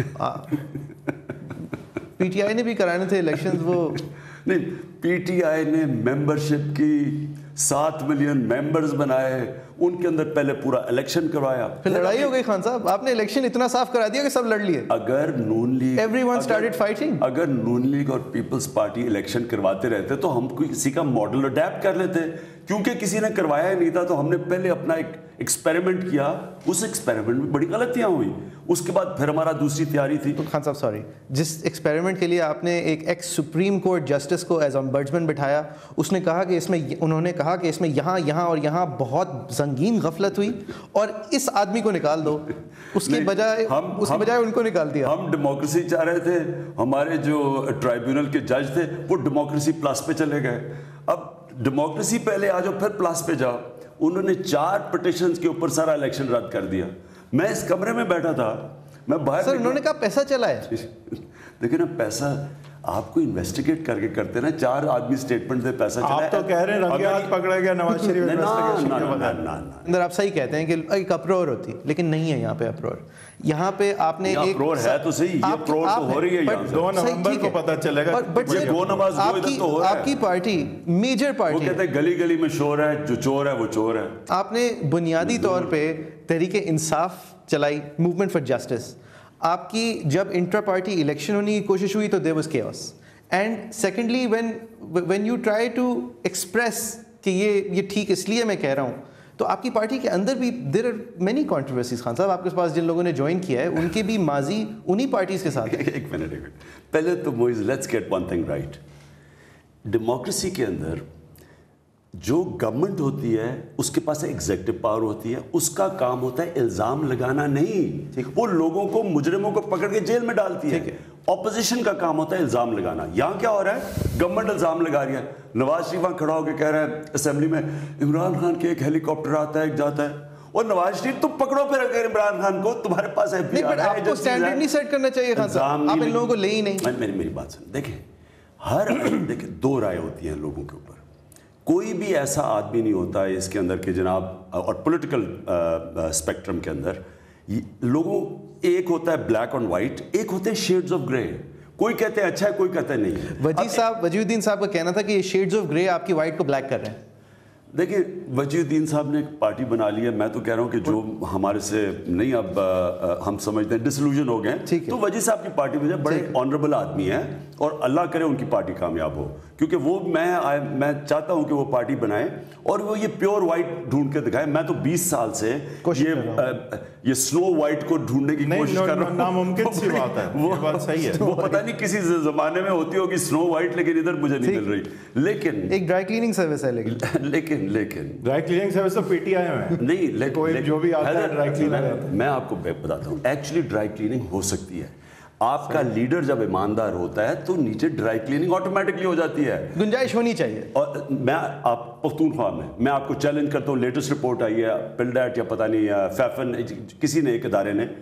پی ٹی آئی نے بھی کرانے تھے الیکشن. وہ نہیں, پی ٹی آئی نے ممبرشپ کی سات ملین ممبرز بنائے, ان کے اندر پہلے پورا الیکشن کروایا, پھر لڑائی ہو گئی. خان صاحب آپ نے الیکشن اتنا صاف کرا دیا کہ سب لڑ لیے. اگر Noon League everyone started fighting, اگر نون لیگ اور پیپلز پارٹی الیکشن کرواتے رہتے تو ہم کسی کا ماڈل اڈیپٹ کر لیتے. کیونکہ کسی نے کروایا ہی نہیں تھا, تو ہم نے پہلے اپنا ایک ایکسپیریمنٹ کیا. اس ایکسپیریمنٹ میں بڑی غلطیاں ہوئی, اس کے بعد پھر ہمارا دوسری تیاری تھی. تو خان صاحب سوری, جس ایکسپیریمنٹ کے لیے آپ نے ایک ایکس سپریم کورٹ جسٹس کو ایز امبڈسمن بٹھایا, اس نے کہا کہ اس میں انہوں نے کہا کہ اس میں یہاں یہاں اور یہاں بہت سنگین غفلت ہوئی اور اس آدمی کو نکال دو, اس کے بجائے اس کے بجائے ان کو نکال دیا. ہم ڈیموکریسی چاہ رہے تھے, ہمارے جو ٹرائیبیونل کے جج تھے وہ ڈیموکریسی پلس پہ چلے گئے. اب ڈیموکریسی پہلے آ جاؤ پھر پلس پہ جاؤ. انہوں نے چار پٹیشنز کے اوپر سارا الیکشن رد کر دیا. میں اس کمرے میں بیٹھا تھا, میں باہر سر انہوں نے کہا پیسہ چلا ہے. دیکھیں نا, پیسہ آپ کو انویسٹیگیٹ کر کے کرتے نا, چار آدمی اسٹیٹمنٹ دے پیسہ چلا ہے. آپ تو کہہ رہے ہیں رنگے ہاتھ پکڑا گیا نواز شریف انویسٹیگیشن کے بغیر. اندر آپ صحیح کہتے ہیں کہ ایک اپرور ہوتی, لیکن نہیں ہے یہاں پہ اپرور. یہاں پہ آپ نے ایک اپرور ہے تو صحیح, یہ اپرور تو ہو رہی ہے یہاں سے. دو نومبر کو پتہ چلے گا. یہ گو نماز گو ادھر تو ہو رہا ہے. آپ کی پارٹی میجر پارٹی, وہ کہتے ہیں گلی گلی میں شور ہے, جو چور ہے وہ چور ہے. آپ نے بنیادی طور پہ تحریک انصاف چلائی, موومنٹ فار جسٹس. آپ کی جب انٹرا پارٹی الیکشن ہونے کی کوشش ہوئی تو there was chaos. And secondly when when you try to express کہ یہ یہ ٹھیک اس لیے میں کہہ رہا ہوں, تو آپ کی پارٹی کے اندر بھی there are many controversies. Khan sahab آپ کے پاس جن لوگوں نے جوائن کیا ہے ان کے بھی ماضی انہی پارٹیز کے ساتھ. ایک منٹ ایک منٹ پہلے تو Moiz let's get one thing right. Democracy کے اندر جو گورنمنٹ ہوتی ہے اس کے پاس ایگزیکٹو پاور ہوتی ہے, اس کا کام ہوتا ہے الزام لگانا نہیں, وہ لوگوں کو مجرموں کو پکڑ کے جیل میں ڈالتی ہے. اپوزیشن کا کام ہوتا ہے الزام لگانا. یہاں کیا ہو رہا ہے, گورنمنٹ الزام لگا رہی ہے. نواز شریف وہاں کھڑا ہو کے کہہ رہا ہے اسمبلی میں عمران خان کے ایک ہیلی کاپٹر آتا ہے ایک جاتا ہے, اور نواز شریف تم پکڑو پھر اگر عمران خان کو, تمہارے پاس ایف بی آر ہے. آپ کو سٹینڈرڈ نہیں سیٹ کرنا چاہیے خان صاحب, آپ ان لوگوں کو لے ہی نہیں. میری میری بات سن, دیکھیں ہر دیکھیں دو رائے ہوتی ہیں لوگوں کے اوپر. کوئی بھی ایسا آدمی نہیں ہوتا ہے اس کے اندر کہ جناب, اور پولیٹیکل اسپیکٹرم کے اندر لوگوں ایک ہوتا ہے بلیک اینڈ وائٹ, ایک ہوتے ہیں شیڈز آف گرے. کوئی کہتے ہیں اچھا ہے, کوئی کہتا ہے نہیں. وجی صاحب, وجی الدین صاحب کا کہنا تھا کہ یہ شیڈز آف گرے آپ کی وائٹ کو بلیک کر رہے ہیں. دیکھیں وجی الدین صاحب نے ایک پارٹی بنا لی ہے. میں تو کہہ رہا ہوں کہ جو ہمارے سے نہیں, اب ہم سمجھتے ہیں ڈسلوژن ہو گئے, تو وجی صاحب کی پارٹی میں بڑے آنریبل آدمی ہیں, اور اللہ کرے ان کی پارٹی کامیاب ہو, کیونکہ وہ میں میں چاہتا ہوں کہ وہ پارٹی بنائیں اور وہ یہ پیور وائٹ ڈھونڈ کے دکھائیں. میں تو بیس سال سے یہ یہ سنو وائٹ کو ڈھونڈنے کی کوشش کر رہا ہوں. ناممکن سی بات ہے, وہ بات صحیح ہے. وہ پتہ نہیں کسی زمانے میں ہوتی ہوگی سنو وائٹ, لیکن ادھر مجھے نہیں مل رہی. لیکن ایک ڈرائی کلیننگ سروس ہے, لیکن لیکن لیکن ڈرائی کلیننگ سروس تو پی ٹی آئی میں نہیں, کوئی جو بھی آتا ہے ڈرائی کلینر. میں آپ کو بتاتا ہوں, ایکچولی ڈرائی کلیننگ ہو سکتی ہے. آپ کا لیڈر جب ایماندار ہوتا ہے تو نیچے ڈرائی کلیننگ آٹومیٹکلی ہو جاتی ہے, گنجائش ہونی چاہیے. اور میں آپ پختونخوا میں میں آپ کو چیلنج کرتا ہوں, لیٹسٹ رپورٹ آئی ہے پلڈیٹ یا پتہ نہیں فیفن, کسی نے ایک ادارے نے,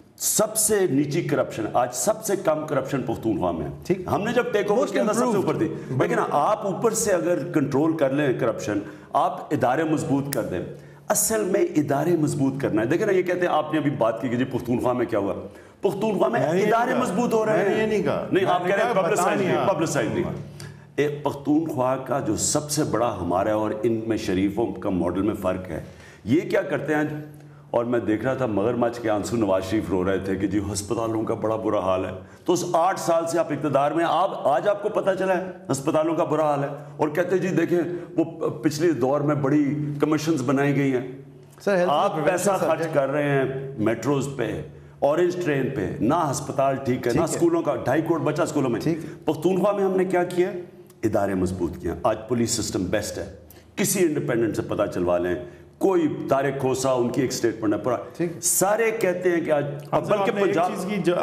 سب سے نیچی کرپشن آج سب سے کم کرپشن پختونخوا میں ہے. ہم نے جب ٹیک اوور کیا تھا سب سے اوپر تھی. لیکن آپ اوپر سے اگر کنٹرول کر لیں کرپشن, آپ ادارے مضبوط کر دیں. اصل میں ادارے مضبوط کرنا ہے. دیکھیں نا, یہ کہتے ہیں آپ نے ابھی بات کی کہ جی پختونخوا میں کیا ہوا, پختونخوا میں ادارے مضبوط ہو رہے ہیں. نہیں, آپ کہہ رہے ہیں پبلسائز نہیں, پبلسائز نہیں. پختونخوا کا جو سب سے بڑا ہمارا اور ان میں شریفوں کا ماڈل میں فرق ہے, یہ کیا کرتے ہیں, اور میں دیکھ رہا تھا مگر مچ کے آنسو نواز شریف رو رہے تھے کہ جی ہسپتالوں کا بڑا برا حال ہے. تو اس آٹھ سال سے آپ اقتدار میں, آپ آج آپ کو پتہ چلا ہے ہسپتالوں کا برا حال ہے, اور کہتے ہیں جی دیکھیں وہ پچھلے دور میں بڑی کمیشنز بنائی گئی ہیں. آپ پیسہ خرچ کر رہے ہیں میٹروز پہ, اورنج ٹرین پہ, نہ ہسپتال ٹھیک ہے, نہ اسکولوں کا ڈھائی کروڑ بچہ اسکولوں میں. پختونخوا میں ہم نے کیا کیا, ادارے مضبوط کیا. آج پولیس سسٹم بیسٹ ہے, کسی انڈیپینڈنٹ سے پتہ چلوا لیں, کوئی طارق کھوسا ان کی ایک اسٹیٹمنٹ ہے پورا, سارے کہتے ہیں کہ آج, بلکہ پنجاب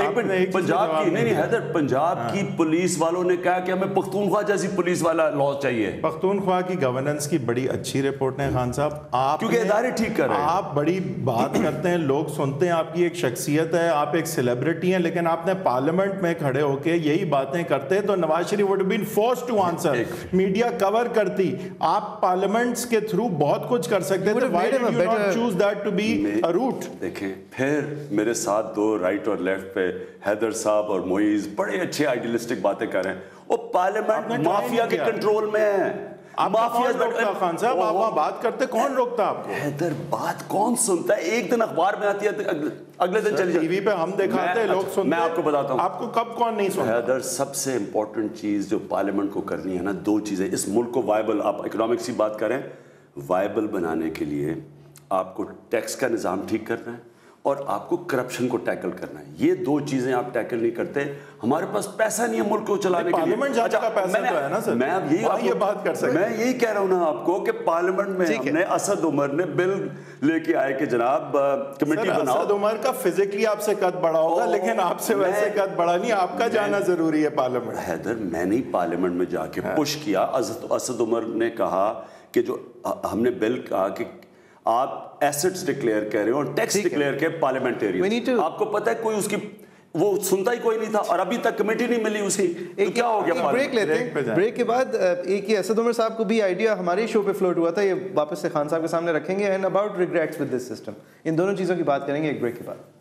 پنجاب کی نہیں نہیں حیدر پنجاب کی پولیس والوں نے کہا کہ ہمیں پختونخوا جیسی پولیس والا لا چاہیے. پختونخوا کی گورننس کی بڑی اچھی رپورٹ ہے خان صاحب, آپ کیونکہ ادارے ٹھیک کر رہے ہیں. آپ بڑی بات کرتے ہیں, لوگ سنتے ہیں, آپ کی ایک شخصیت ہے, آپ ایک سیلیبریٹی ہیں, لیکن آپ نے پارلیمنٹ میں کھڑے ہو کے یہی باتیں کرتے تو Nawaz Sharif would been forced to answer, media cover کرتی. آپ پارلیمنٹس کے تھرو بہت کچھ کر سکتے تھے. Why did you not choose that to be a route? دیکھیں پھر میرے ساتھ دو رائٹ اور لیفٹ پہ حیدر صاحب اور معیز بڑے اچھے آئیڈیلسٹک باتیں کر رہے ہیں. وہ پارلیمنٹ مافیا کے کنٹرول میں ہے. مافیا روکتا خان صاحب, آپ وہاں بات کرتے, کون روکتا آپ کو؟ حیدر بات کون سنتا ہے, ایک دن اخبار میں آتی ہے اگلے دن چلی جاتی ہے. ٹی وی پہ ہم دکھاتے ہیں, لوگ سنتے ہیں. میں آپ کو بتاتا ہوں, آپ کو کب کون نہیں سنتا. حیدر سب سے امپورٹنٹ چیز جو پارلیمنٹ کو کرنی ہے نا, دو چیزیں اس ملک کو وائبل, آپ اکنامکس کی بات کریں, وائبل بنانے کے لیے آپ کو ٹیکس کا نظام ٹھیک کرنا ہے, اور آپ کو کرپشن کو ٹیکل کرنا ہے. یہ دو چیزیں آپ ٹیکل نہیں کرتے. ہمارے پاس پیسہ نہیں ہے ملک کو چلانے کے لیے. پارلیمنٹ جانے کا پیسہ تو ہے نا سر, میں اب یہی یہ بات کر سکتے میں یہی کہہ رہا ہوں نا آپ کو کہ پارلیمنٹ میں ہم نے اسد عمر نے بل لے کے آئے کہ جناب کمیٹی بناؤ. اسد عمر کا فزیکلی آپ سے قد بڑا ہوگا لیکن آپ سے ویسے قد بڑا نہیں, آپ کا جانا ضروری ہے پارلیمنٹ. حیدر میں نے پارلیمنٹ میں جا کے پش کیا. اسد عمر نے کہا کہ جو ہم نے بل کہا کہ آپ ایسٹس ڈکلیئر کہہ رہے ہو اور ٹیکس ڈکلیئر کہہ پارلیمنٹیرین, آپ کو پتہ ہے کوئی اس کی وہ سنتا ہی کوئی نہیں تھا اور ابھی تک کمیٹی نہیں ملی اس کی. تو کیا ہو گیا؟ بریک لیتے ہیں, بریک کے بعد ایک یہ اسد عمر صاحب کو بھی آئیڈیا ہمارے شو پہ فلوٹ ہوا تھا, یہ واپس سے خان صاحب کے سامنے رکھیں گے, and about regrets with this system. ان دونوں چیزوں کی بات کریں گے ایک بریک کے بعد.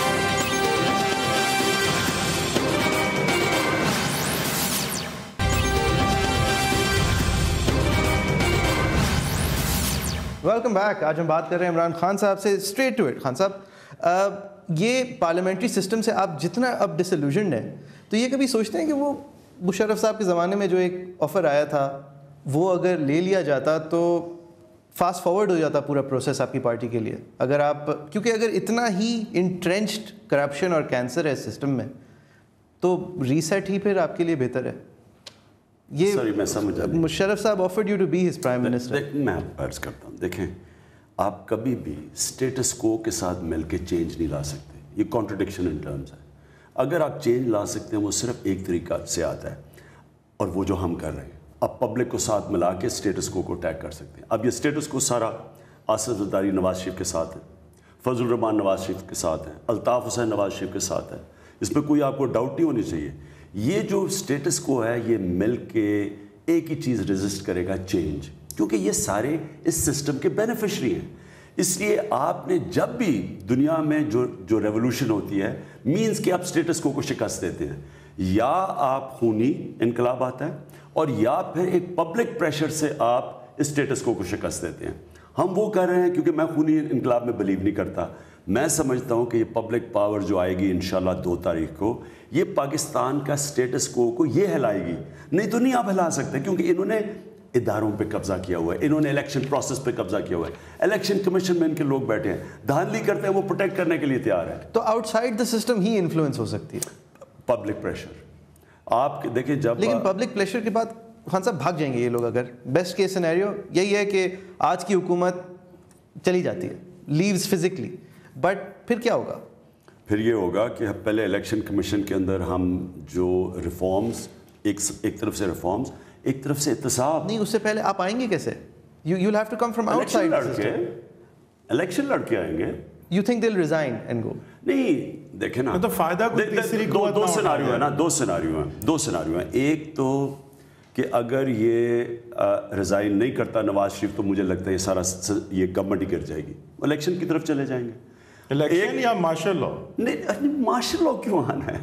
Welcome back. آج ہم بات کر رہے ہیں عمران خان صاحب سے. اسٹریٹ ٹو اٹ خان صاحب, یہ پارلیمنٹری سسٹم سے آپ جتنا اب ڈس ایلوژنڈ ہیں, تو یہ کبھی سوچتے ہیں کہ وہ مشرف صاحب کے زمانے میں جو ایک آفر آیا تھا وہ اگر لے لیا جاتا تو فاسٹ فارورڈ ہو جاتا پورا پروسیس آپ کی پارٹی کے لیے؟ اگر آپ, کیونکہ اگر اتنا ہی انٹرینچڈ کرپشن اور کینسر ہے سسٹم میں تو ریسیٹ ہی پھر آپ کے لیے بہتر ہے. یہ مشرف صاحب offered you to be his prime minister. میں عرض کرتا ہوں, دیکھیں آپ کبھی بھی اسٹیٹس کو کے ساتھ مل کے چینج نہیں لا سکتے. یہ کانٹرڈکشن ان ٹرمز ہے. اگر آپ چینج لا سکتے ہیں وہ صرف ایک طریقہ سے آتا ہے, اور وہ جو ہم کر رہے ہیں, اب پبلک کو ساتھ ملا کے اسٹیٹس کو کو ٹیگ کر سکتے ہیں. اب یہ اسٹیٹس کو سارا آصف زرداری نواز شریف کے ساتھ ہے, فضل الرحمان نواز شریف کے ساتھ ہے, الطاف حسین نواز شریف کے ساتھ ہے. اس میں کوئی آپ کو ڈاؤٹ نہیں ہونی چاہیے. یہ جو اسٹیٹس کو ہے یہ مل کے ایک ہی چیز ریزسٹ کرے گا, چینج, کیونکہ یہ سارے اس سسٹم کے بینیفیشری ہیں. اس لیے آپ نے جب بھی دنیا میں جو جو ریولوشن ہوتی ہے مینز کہ آپ اسٹیٹس کو کو شکست دیتے ہیں, یا آپ خونی انقلاب آتا ہے اور یا پھر ایک پبلک پریشر سے آپ اسٹیٹس کو کو شکست دیتے ہیں. ہم وہ کر رہے ہیں کیونکہ میں خونی انقلاب میں بلیو نہیں کرتا. میں سمجھتا ہوں کہ یہ پبلک پاور جو آئے گی انشاءاللہ دو تاریخ کو, یہ پاکستان کا اسٹیٹس کو کو یہ ہلائے گی. نہیں تو نہیں آپ ہلا سکتے, کیونکہ انہوں نے اداروں پہ قبضہ کیا ہوا ہے, انہوں نے الیکشن پروسیس پہ قبضہ کیا ہوا ہے, الیکشن کمیشن میں ان کے لوگ بیٹھے ہیں, دھاندلی کرتے ہیں, وہ پروٹیکٹ کرنے کے لیے تیار ہیں. تو آؤٹ سائڈ دا سسٹم ہی انفلوئنس ہو سکتی ہے پبلک پریشر. آپ دیکھیں جب, لیکن پبلک پریشر کے بعد خان صاحب بھاگ جائیں گے یہ لوگ. اگر بیسٹ کیس سینیریو یہی ہے کہ آج کی حکومت چلی جاتی ہے, لیوز فزیکلی, بٹ پھر کیا ہوگا؟ پھر یہ ہوگا کہ پہلے الیکشن کمیشن کے اندر ہم جو ریفارمز, ایک ایک طرف سے ریفارمز, ایک طرف سے احتساب. نہیں, اس سے پہلے آپ آئیں گے کیسے؟ You you have to come from outside. Election لڑ کے آئیں گے. You think they will resign and go? نہیں, دیکھیں نا, تو فائدہ دو سیناریو ہے نا, دو سیناریو ہیں, دو سیناریو ہیں. ایک تو کہ اگر یہ ریزائن نہیں کرتا نواز شریف تو مجھے لگتا ہے یہ سارا یہ گورنمنٹ ہی گر جائے گی, الیکشن کی طرف چلے جائیں گے. الیکشن یا مارشل لا؟ نہیں, مارشل لا کیوں آنا ہے؟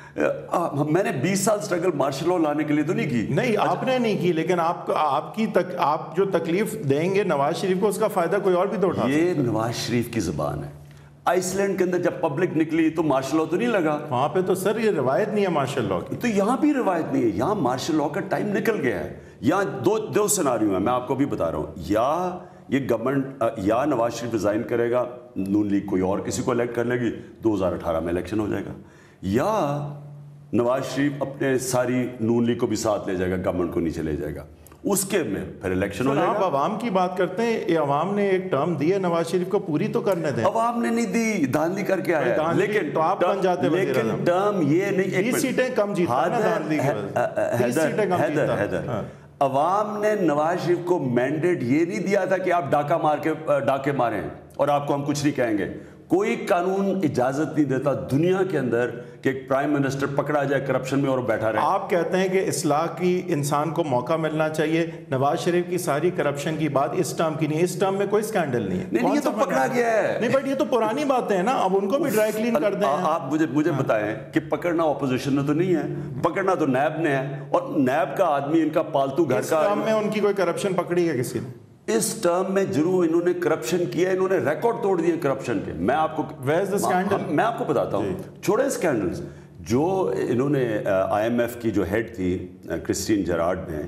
میں نے بیس سال سٹرگل مارشل لا لانے کے لیے تو نہیں کی. نہیں, آپ نے نہیں کی, لیکن آپ آپ کی تک آپ جو تکلیف دیں گے نواز شریف کو, اس کا فائدہ کوئی اور بھی تو اٹھا. یہ نواز شریف کی زبان ہے. آئس لینڈ کے اندر جب پبلک نکلی تو مارشل لا تو نہیں لگا وہاں پہ, تو سر یہ روایت نہیں ہے مارشل لا کی. تو یہاں بھی روایت نہیں ہے, یہاں مارشل لا کا ٹائم نکل گیا ہے. یہاں دو دو سیناریو ہیں, میں آپ کو بھی بتا رہا ہوں. یا یہ گورنمنٹ, یا نواز شریف ریزائن کرے گا, نون لیگ کوئی اور کسی کو الیکٹ کر لے گی, دو ہزار اٹھارہ میں الیکشن ہو جائے گا, یا نواز شریف اپنے ساری نون لیگ کو بھی ساتھ لے جائے گا, گورنمنٹ کو نیچے لے جائے گا, اس کے میں پھر الیکشن ہو جائے گا. آپ عوام کی بات کرتے ہیں, یہ عوام نے ایک ٹرم دی ہے نواز شریف کو, پوری تو کرنے دیں. عوام نے نہیں دی, دھاندلی کر کے آیا ہے. لیکن تو آپ بن جاتے ہیں, لیکن ٹرم یہ نہیں, بیس سیٹیں کم جیتا ہے دھاندلی کی وجہ سے. حیدر حیدر عوام نے نواز شریف کو مینڈیٹ یہ نہیں دیا تھا کہ آپ ڈاکہ مار کے ڈاکے ماریں اور آپ کو ہم کچھ نہیں کہیں گے. کوئی قانون اجازت نہیں دیتا دنیا کے اندر کہ ایک پرائم منسٹر پکڑا جائے کرپشن میں اور بیٹھا رہے. آپ کہتے ہیں کہ اصلاح کی انسان کو موقع ملنا چاہیے. نواز شریف کی ساری کرپشن کی بات اس ٹرم کی نہیں, اس ٹرم میں کوئی سکینڈل نہیں ہے. نہیں, یہ تو پکڑا گیا ہے. نہیں بٹ یہ تو پرانی باتیں ہیں نا, اب ان کو بھی ڈرائی کلین کر دیں. آپ مجھے مجھے بتائیں کہ پکڑنا اپوزیشن نے تو نہیں ہے, پکڑنا تو نیب نے ہے, اور نیب کا آدمی ان کا پالتو گھر کا. اس ٹرم میں ان کی کوئی کرپشن پکڑی ہے کسی نے؟ اس ٹرم میں ضرور انہوں نے کرپشن کیا, انہوں نے ریکارڈ توڑ دیے کرپشن کے. میں آپ کو میں آپ کو بتاتا ہوں, چھوڑے اسکینڈلز. جو انہوں نے آئی ایم ایف کی جو ہیڈ تھی کرسٹین جیرارڈ نے,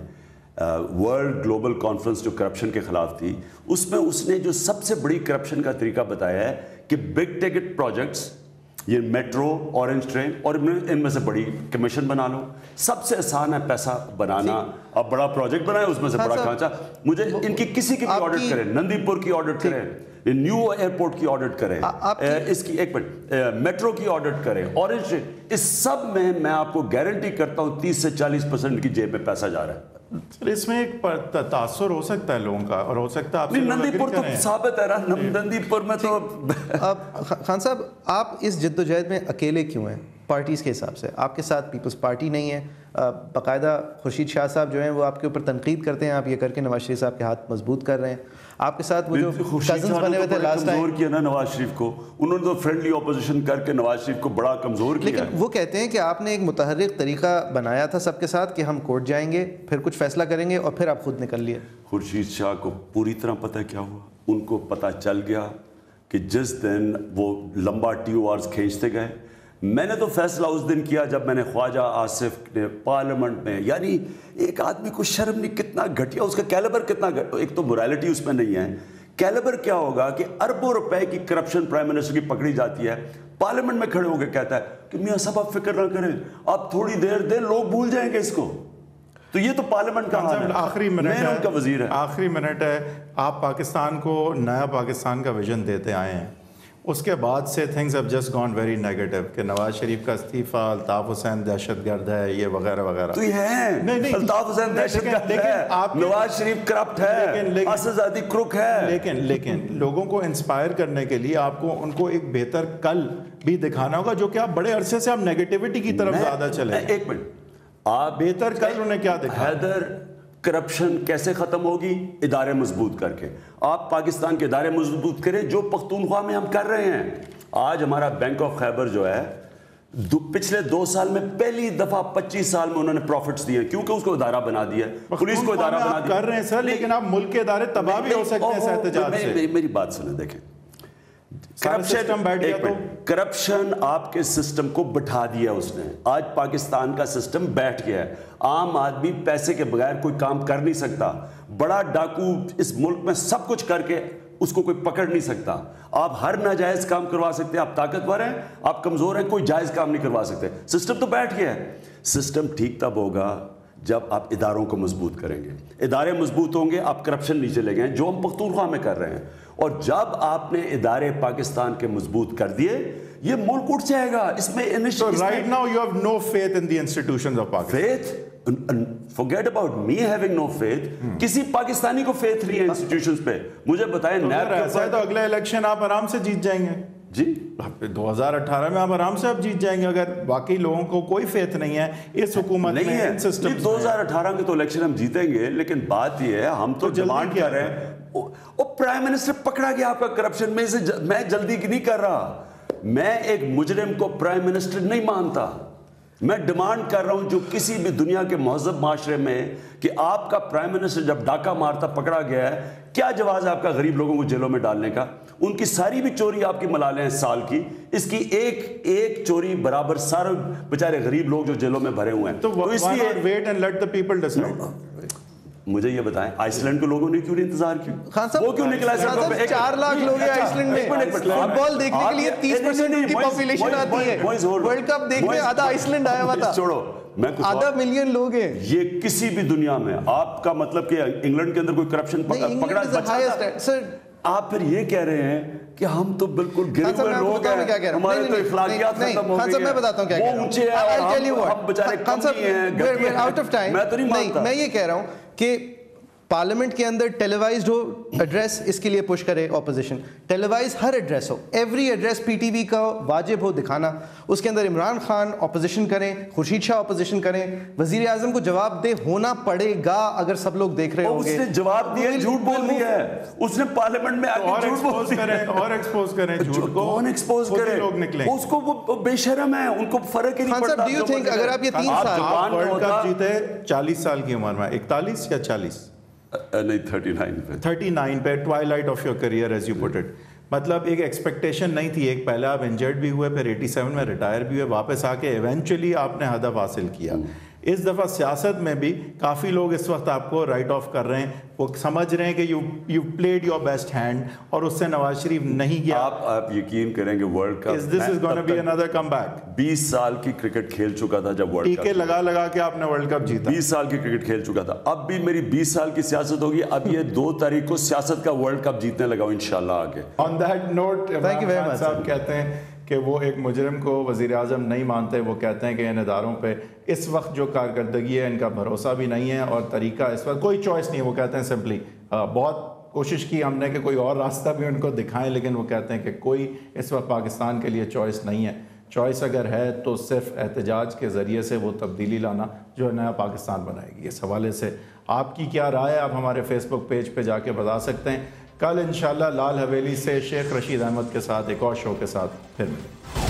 ورلڈ گلوبل کانفرنس جو کرپشن کے خلاف تھی, اس میں اس نے جو سب سے بڑی کرپشن کا طریقہ بتایا ہے کہ کہ بگ ٹکٹ پروجیکٹس یہ میٹرو اورنج ٹرین اور ان میں سے بڑی کمیشن بنا لو. سب سے آسان ہے پیسہ بنانا. اب بڑا پروجیکٹ بنائے اس میں سے بڑا کھانچا. مجھے ان کی کسی کی بھی آڈٹ کریں, نندی پور کی آڈٹ کریں, نیو ایئرپورٹ کی آڈٹ کریں, اس کی ایک منٹ میٹرو کی آڈٹ کریں, اورنج ٹرین, اس سب میں میں آپ کو گارنٹی کرتا ہوں تیس سے چالیس پرسینٹ کی جیب میں پیسہ جا رہا ہے. اس میں ایک تاثر ہو سکتا ہے لوگوں کا, اور ہو سکتا ہے آپ نندی پور تو ثابت ہے نا, نندی پور میں تو. خان صاحب آپ اس جدوجہد میں اکیلے کیوں ہیں پارٹیز کے حساب سے؟ آپ کے ساتھ پیپلز پارٹی نہیں ہے, باقاعدہ خورشید شاہ صاحب جو ہیں وہ آپ کے اوپر تنقید کرتے ہیں, آپ یہ کر کے نواز شریف صاحب کے ہاتھ مضبوط کر رہے ہیں. آپ کے ساتھ وہ جو کزنز بنے ہوئے تھے لاسٹ ٹائم, کمزور کیا نا نواز شریف کو, انہوں نے تو فرینڈلی اپوزیشن کر کے نواز شریف کو بڑا کمزور کیا. لیکن وہ کہتے ہیں کہ آپ نے ایک متحرک طریقہ بنایا تھا سب کے ساتھ کہ ہم کورٹ جائیں گے, پھر کچھ فیصلہ کریں گے, اور پھر آپ خود نکل لیے. خورشید شاہ کو پوری طرح پتہ کیا ہوا, ان کو پتہ چل گیا کہ جس دن وہ لمبا ٹی او آرز کھینچتے گئے, میں نے تو فیصلہ اس دن کیا جب میں نے خواجہ آصف نے پارلیمنٹ میں, یعنی ایک آدمی کو شرم نہیں, کتنا گھٹیا, اس کا کیلیبر کتنا, ایک تو morality اس میں نہیں ہے, کیلیبر کیا ہوگا کہ اربوں روپے کی کرپشن پرائم منسٹر کی پکڑی جاتی ہے, پارلیمنٹ میں کھڑے ہو کے کہتا ہے کہ میاں صاحب آپ فکر نہ کریں, آپ تھوڑی دیر دیں, لوگ بھول جائیں گے اس کو. تو یہ تو پارلیمنٹ کا حال ہے. آخری منٹ میں ان کا وزیر ہے, آخری منٹ ہے, آپ پاکستان کو نیا پاکستان کا ویژن دیتے آئے ہیں, اس کے بعد سے things have just gone very negative, کہ نواز شریف کا استعفیٰ, الطاف حسین دہشت گرد ہے, یہ وغیرہ وغیرہ. تو یہ ہے الطاف حسین دہشت گرد ہے, نواز شریف کرپٹ ہے, اسدزادی کرک ہے. لیکن لیکن لوگوں کو انسپائر کرنے کے لیے آپ کو ان کو ایک بہتر کل بھی دکھانا ہوگا, جو کہ آپ بڑے عرصے سے آپ نیگیٹیوٹی کی طرف زیادہ چلے. ایک منٹ, آپ بہتر کل انہیں کیا دکھا؟ حیدر کرپشن کیسے ختم ہوگی؟ ادارے مضبوط کر کے. آپ پاکستان کے ادارے مضبوط کریں جو پختونخوا میں ہم کر رہے ہیں. آج ہمارا بینک آف خیبر جو ہے پچھلے دو سال میں پہلی دفعہ پچیس سال میں انہوں نے پروفٹس دیے, کیونکہ اس کو ادارہ بنا دیا, پولیس کو ادارہ بنا دیا. کر رہے ہیں سر, لیکن آپ ملک کے ادارے تباہ بھی ہو سکتے ہیں احتجاج سے. میری بات سنیں, دیکھیں, کرپشن آپ کے سسٹم کو بٹھا دیا اس نے. آج پاکستان کا سسٹم بیٹھ گیا ہے. عام آدمی پیسے کے بغیر کوئی کام کر نہیں سکتا. بڑا ڈاکو اس ملک میں سب کچھ کر کے اس کو کوئی پکڑ نہیں سکتا. آپ ہر ناجائز کام کروا سکتے ہیں, آپ طاقتور ہیں, آپ کمزور ہیں, کوئی جائز کام نہیں کروا سکتے. سسٹم تو بیٹھ گیا ہے. سسٹم ٹھیک تب ہوگا جب آپ اداروں کو مضبوط کریں گے. ادارے مضبوط ہوں گے, آپ کرپشن نیچے لے گئے, جو ہم پختونخوا میں کر رہے ہیں. اور جب آپ نے ادارے پاکستان کے مضبوط کر دیے, یہ ملک اٹھ جائے گا. اس میں So right now you have no faith in the institutions of Pakistan. Faith? Forget about me having no faith. کسی پاکستانی کو faith نہیں ہے انسٹیٹیوشنز پہ. مجھے بتائیں نیب کے ایسا ہے تو اگلا الیکشن آپ آرام سے جیت جائیں گے. جی دو ہزار اٹھارہ میں آپ آرام سے آپ جیت جائیں گے, اگر واقعی لوگوں کو کوئی فیتھ نہیں ہے اس حکومت میں, ان سسٹم میں. دو ہزار اٹھارہ کے تو الیکشن ہم جیتیں گے, لیکن بات یہ ہے ہم تو ڈیمانڈ کر رہے ہیں. وہ پرائم منسٹر پکڑا گیا آپ کا کرپشن میں, میں جلدی نہیں کر رہا. میں ایک مجرم کو پرائم منسٹر نہیں مانتا. میں ڈیمانڈ کر رہا ہوں جو کسی بھی دنیا کے مہذب معاشرے میں, کہ آپ کا پرائم منسٹر جب ڈاکہ مارتا پکڑا گیا ہے, کیا جواز ہے آپ کا غریب لوگوں کو جیلوں میں ڈالنے کا؟ ان کی ساری بھی چوری آپ کی ملالیں ہیں سال کی, اس کی ایک ایک چوری برابر سارے بیچارے غریب لوگ جو جیلوں میں بھرے ہوئے ہیں. تو اس لیے wait and let the people decide. مجھے یہ بتائیں آئس لینڈ کے لوگوں نے کیوں نہیں انتظار کیا؟ خان صاحب وہ کیوں نکلا ہے؟ چار لاکھ لوگ ہیں آئس لینڈ میں. فٹ بال دیکھنے کے لیے تیس پرسینٹ ان کی پاپولیشن آتی ہے. ورلڈ کپ دیکھنے آدھا آئس لینڈ آیا ہوا تھا. چھوڑو, میں آدھا ملین لوگ ہیں. یہ کسی بھی دنیا میں آپ کا مطلب کہ انگلینڈ کے اندر کوئی کرپشن پکڑا بچا, آپ پھر یہ کہہ رہے ہیں کہ ہم تو بالکل گرے ہوئے لوگ ہیں, ہمارے تو اخلاقیات ختم ہو گئی ہیں. میں بتاتا ہوں کیا کہہ رہا ہوں. ہم بیچارے کم نہیں ہیں, آؤٹ آف ٹائم. میں تو نہیں مانتا. میں یہ کہہ رہا ہوں کہ پارلیمنٹ کے اندر ٹیلی وائزڈ ہو ایڈریس, اس کے لیے پش کرے اپوزیشن. ٹیلی وائز ہر ایڈریس ہو, every address P T V کا واجب ہو دکھانا. اس کے اندر عمران خان اپوزیشن کریں, خورشید شاہ اپوزیشن کریں, وزیر اعظم کو جواب دہ ہونا پڑے گا اگر سب لوگ دیکھ رہے ہوں گے. اس نے جواب دیا, جھوٹ بول دیا ہے اس نے پارلیمنٹ میں, اور ایکسپوز کریں اور ایکسپوز کریں جھوٹ کو, کون ایکسپوز کرے, لوگ نکلیں. اس کو وہ بے شرم ہے, ان کو فرق ہی نہیں پڑتا. ڈو یو تھنک اگر آپ یہ تین سال آپ ورلڈ کپ جیتے چالیس سال کی عمر میں, اکتالیس یا چالیس نہیں تھرٹی نائن پہ تھرٹی نائن پہ twilight of your career as you put it, مطلب ایک ایکسپیکٹیشن نہیں تھی. ایک پہلے آپ انجرڈ بھی ہوئے, پھر ایٹی سیون میں ریٹائر بھی ہوئے, واپس آ کے ایونچولی آپ نے ہدف حاصل کیا. اس دفعہ سیاست میں بھی کافی لوگ اس وقت آپ کو رائٹ آف کر رہے ہیں, وہ سمجھ رہے ہیں کہ you you played your best hand, اور اس سے نواز شریف نہیں گیا. آپ آپ یقین کریں گے world cup Is this is going to be another comeback. بیس سال کی کرکٹ کھیل چکا تھا جب ورلڈ ٹیکے لگا لگا کے آپ نے ورلڈ کپ جیتا. بیس سال کی کرکٹ کھیل چکا تھا, اب بھی میری بیس سال کی سیاست ہوگی, اب یہ دو تاریخ کو سیاست کا ورلڈ کپ جیتنے لگا ہوں انشاءاللہ آگے. On that note Imran Khan صاحب کہتے ہیں کہ وہ ایک مجرم کو وزیر اعظم نہیں مانتے. وہ کہتے ہیں کہ ان اداروں پہ اس وقت جو کارکردگی ہے ان کا بھروسہ بھی نہیں ہے اور طریقہ اس وقت کوئی چوائس نہیں ہے. وہ کہتے ہیں سمپلی بہت کوشش کی ہم نے کہ کوئی اور راستہ بھی ان کو دکھائیں, لیکن وہ کہتے ہیں کہ کوئی اس وقت پاکستان کے لیے چوائس نہیں ہے. چوائس اگر ہے تو صرف احتجاج کے ذریعے سے وہ تبدیلی لانا جو نیا پاکستان بنائے گی. اس حوالے سے آپ کی کیا رائے ہے, آپ ہمارے فیس بک پیج پہ جا کے بتا سکتے ہیں. کل انشاءاللہ لال حویلی سے شیخ رشید احمد کے ساتھ ایک اور شو کے ساتھ پھر ملیں.